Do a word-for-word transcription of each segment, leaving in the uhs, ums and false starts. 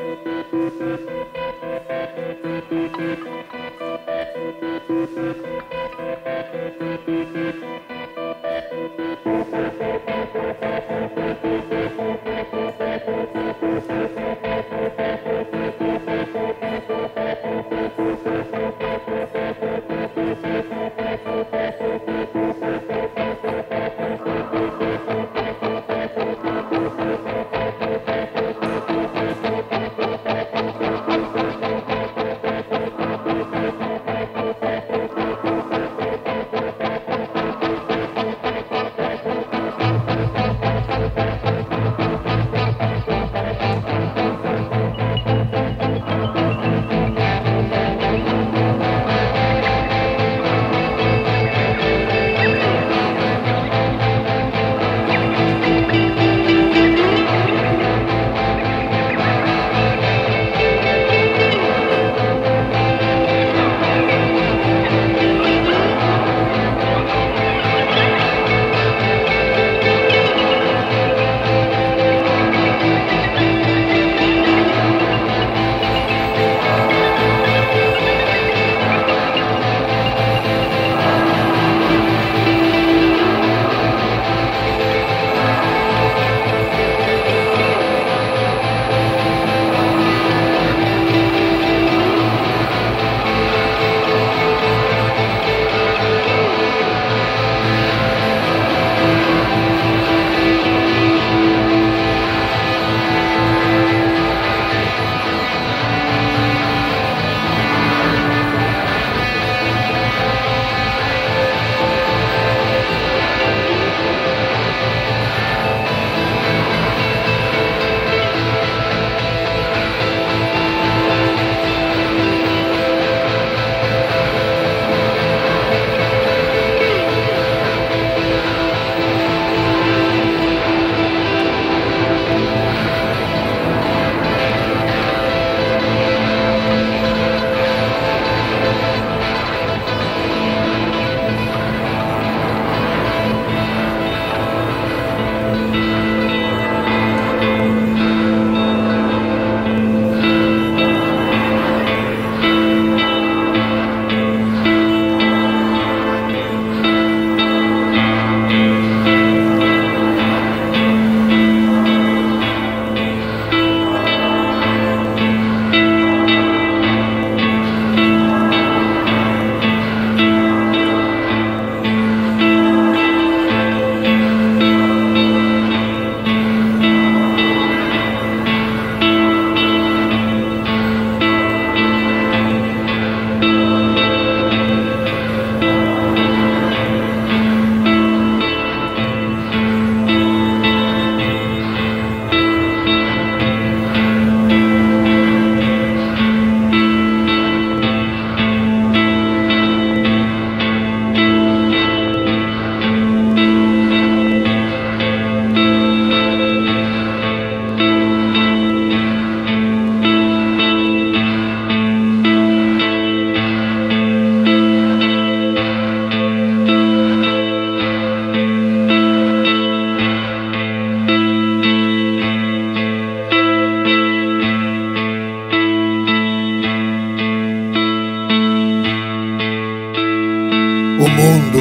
O mundo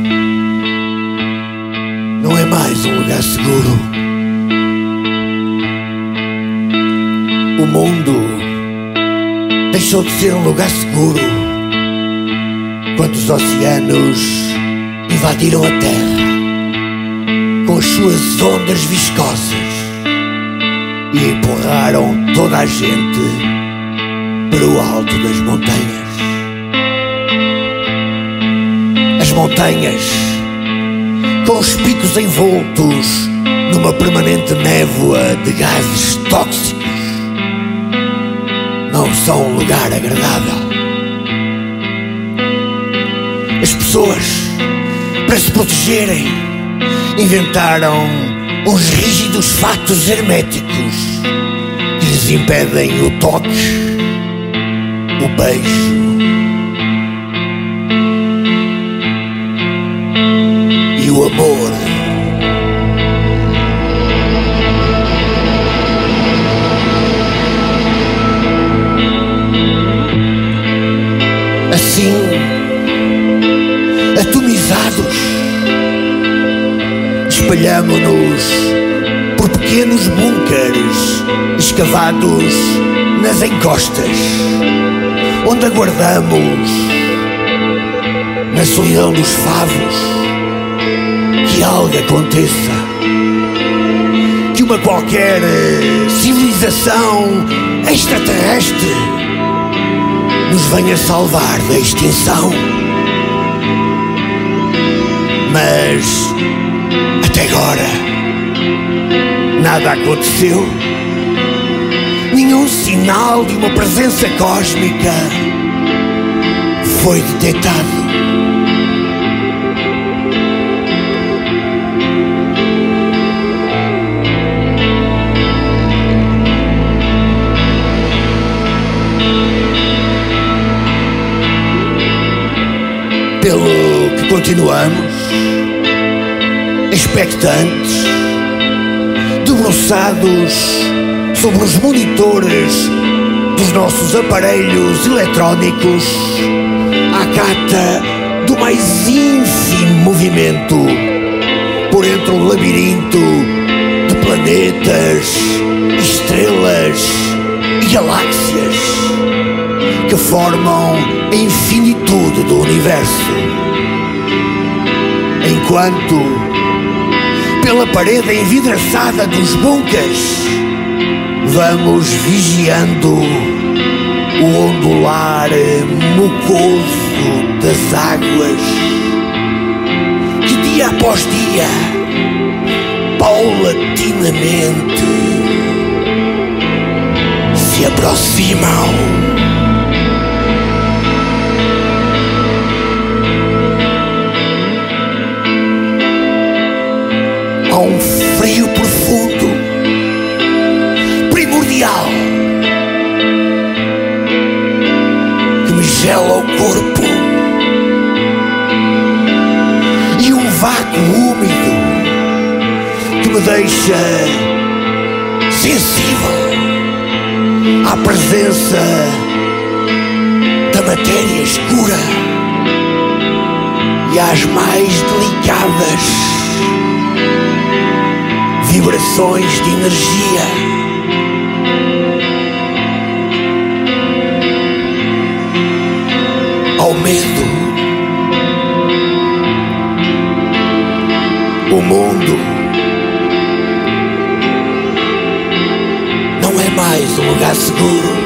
não é mais um lugar seguro. O mundo deixou de ser um lugar seguro quando os oceanos invadiram a Terra com as suas ondas viscosas e empurraram toda a gente para o alto das montanhas. As montanhas, com os picos envoltos numa permanente névoa de gases tóxicos, não são um lugar agradável. As pessoas, para se protegerem, inventaram uns rígidos fatos herméticos que lhes impedem o toque, o beijo e o amor. espalhamo-nos por pequenos bunkers escavados nas encostas, onde aguardamos, na solidão dos favos, que algo aconteça, que uma qualquer civilização extraterrestre nos venha salvar da extinção. Mas até agora nada aconteceu, nenhum sinal de uma presença cósmica foi detectado. Pelo que continuamos expectantes, debruçados sobre os monitores dos nossos aparelhos eletrónicos, à cata do mais ínfimo movimento por entre o labirinto de planetas, estrelas e galáxias que formam a infinitude do universo. Enquanto, pela parede envidraçada dos bunkers, vamos vigiando o ondular mucoso das águas que dia após dia, paulatinamente, se aproximam. Há um frio profundo, primordial, que me gela o corpo, e um vácuo úmido que me deixa sensível à presença da matéria escura e às mais delicadas vibrações de energia. Ao medo. O mundo não é mais um lugar seguro.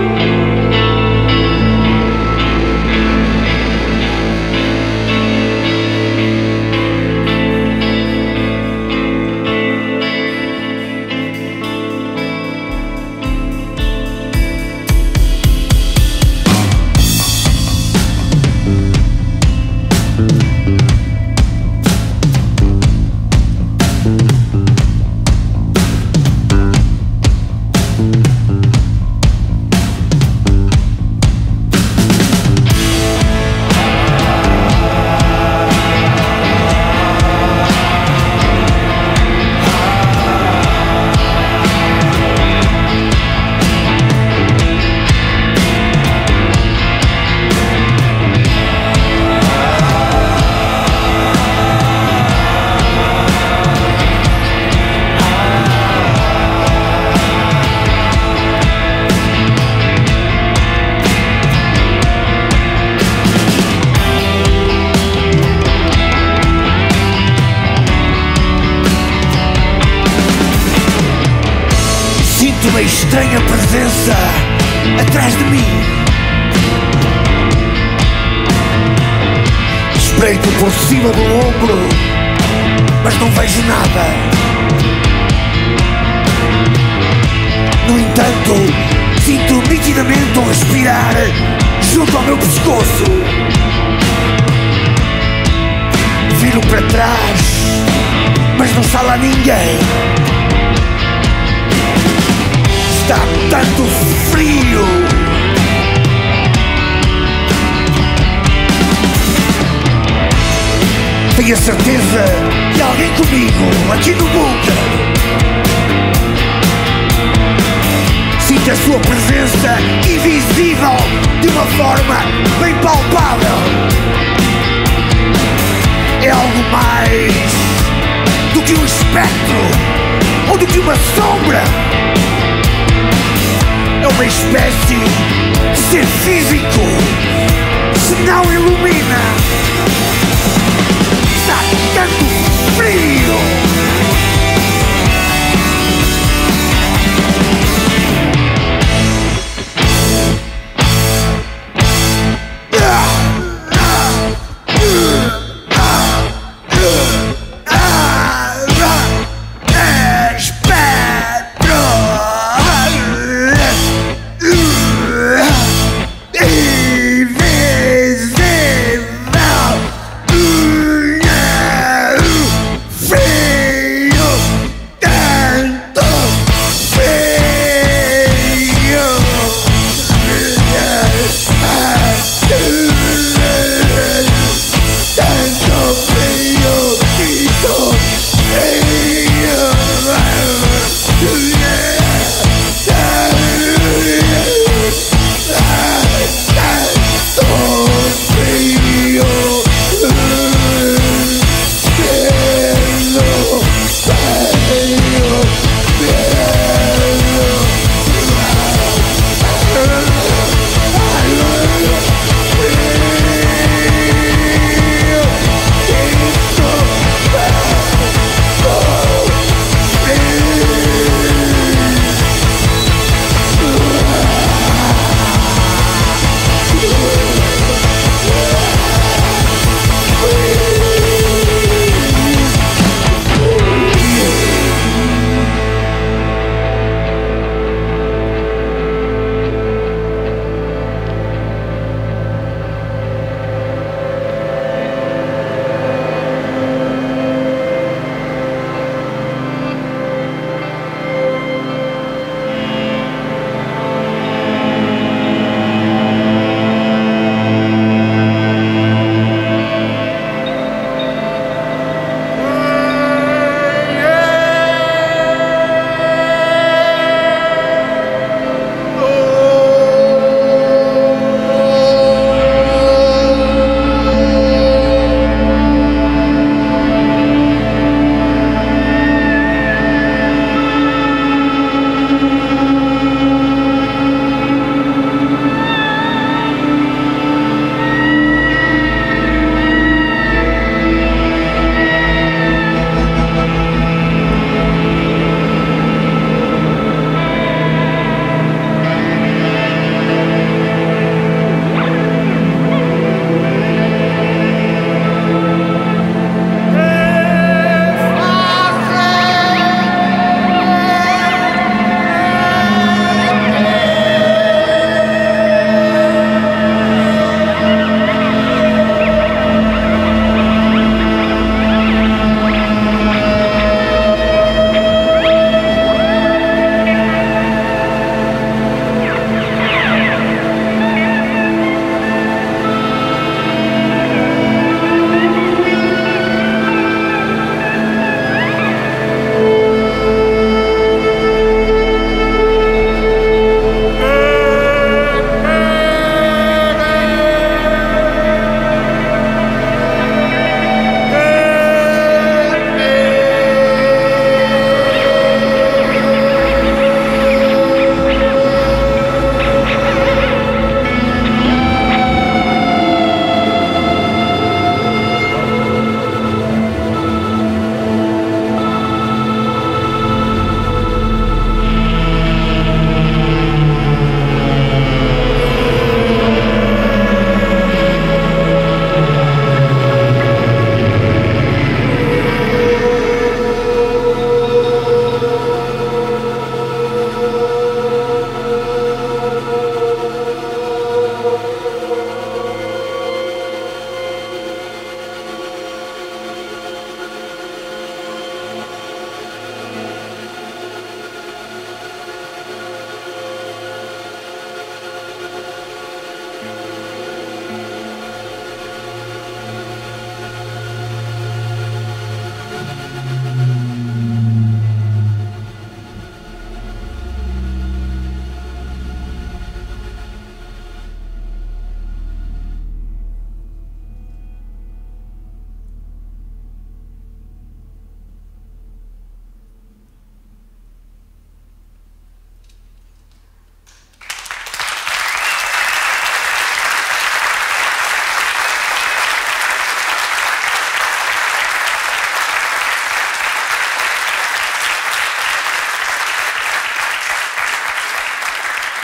Uma estranha presença atrás de mim. Espreito por cima do ombro, mas não vejo nada. No entanto, sinto nitidamente um respirar junto ao meu pescoço. Viro para trás, mas não está lá ninguém. Está tanto frio. Tenho a certeza que há alguém comigo aqui no bunker. Sinto a sua presença invisível de uma forma bem palpável. É algo mais do de um espectro ou do que uma sombra. É uma espécie de ser físico, se não ilumina, dá tanto frio.